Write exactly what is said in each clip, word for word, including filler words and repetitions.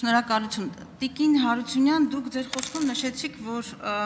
Շնորհակալություն։ Տիկին Հարությունյան, դուք ձեր խոսքում նշեցիք, որ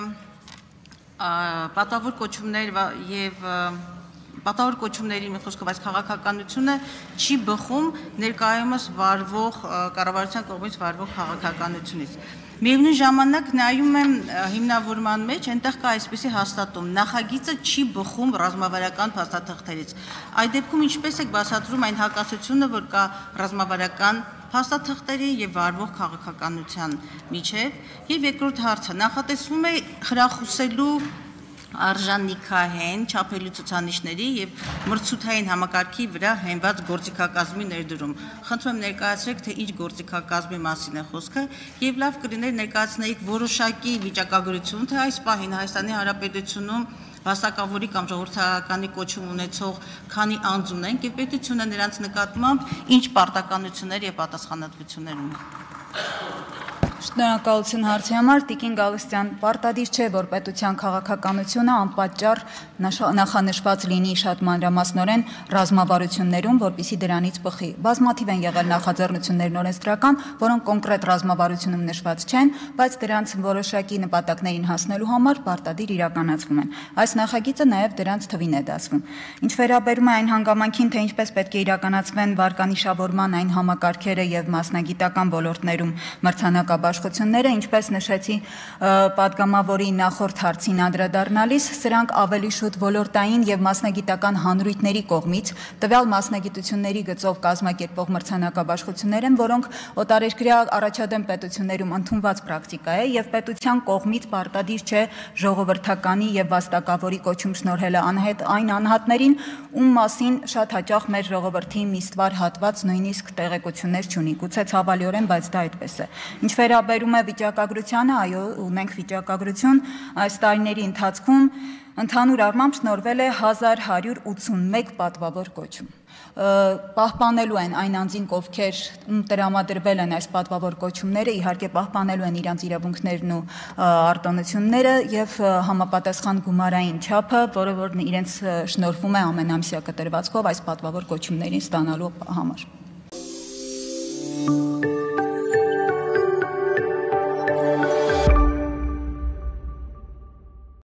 պատահոր կոչումներ եւ պատահոր կոչումների մի խոսքով այս քաղաքականությունը չի բխում ներկայումս վարվող կառավարության կողմից վարվող քաղաքականությունից։ Միևնույն ժամանակ նայում եմ հիմնավորման մեջ, այնտեղ կա այսպիսի հաստատում. նախագիծը չի բխում ռազմավարական փաստաթղթերից։ Այդ դեպքում ինչպես եք բացատրում այն հակասությունը, որ կա ռազմավարական փաստաթղթերի եւ վարվող քաղաքականության միջև, եւ երկրորդ հարցը նախատեսվում է խրախուսելու արժանիքահեն չափելի ցուցանիշների եւ մրցութային համակարգի վրա հենված գործիքակազմի ներդրում։ Խնդրում եմ ներկայացրեք, թե ինչ գործիքակազմի մասին է խոսքը եւ լավ կլիներ ներկայացնեիք որոշակի վիճակագրություն, թե այս պահին Հայաստանի Հանրապետությունում վաստակավորի կամ ժողովրդականի կոչում ունեցող քանի անձ ունենք եւ պետությունը նրանց նկատմամբ ինչ պարտականություններ եւ պատասխանատվություններ ունի։ Շնորհակալություն հարցի համար, Տիկին Գալստյան, պարտադիր չէ, որ պետության քաղաքականությունը անպատճառ նախանշված լինի շատ մանրամասնորեն ռազմավարություններում, որպեսզի դրանից բխի։ Բազմաթիվ են եղել նախաձեռնություններ օրենսդրական, որոնք կոնկրետ ռազմավարությունում նշված չեն, բայց դրանց որոշակի նպատակներին հասնելու համար պարտադիր իրականացվում են։ Այս նախագիծը նաև դրանց թվին է դասվում։ Ինչ վերաբերում է այն հանգամանքին, թե ինչպես պետք է իրականացվեն վարկանիշավորման այն համակարգերը եւ մասնագիտական ոլորտներում մրցանակաբաշխությունները, ինչպես նշեցի պատգամավորի նախորդ հարցին անդրադառնալիս, սրանք ավելի շուտ ոլորտային եւ մասնագիտական հանրույթների կողմից տվյալ մասնագիտությունների գծով կազմակերպվող մրցանակաբաշխություններ են, որոնք օտարերկրյա առաջադեմ պետություններում ընդունված պրակտիկա է եւ պետության կողմից պարտադիր չէ ժողովրդականի եւ վաստակավորի կոչում շնորհելը անհետ այն անհատներին, ում մասին շատ հաճախ մեր ժողովրդի մի ստվար հատված նույնիսկ տեղեկություններ չունի, գուցե ցավալիորեն, բայց դա այդպես է։ Ինչ վերաբերում է վիճակագրությանը, այո, ունենք վիճակագրություն, այս տարիների ընթացքում ընդհանուր առմամբ շնորհվել է հազար հարյուր ութսունմեկ պատվավոր կոչում։ Պահպանելու են այն անձինք, ովքեր տրամադրվել են այս պատվավոր կոչումները, իհարկե պահպանելու են իրենց իրավունքներն ու արտոնությունները եւ համապատասխան գումարային չափը, որը որ իրենց շնորհվում է ամենամսյա կտրվածքով այս պատվավոր կոչումներին ստանալու համար։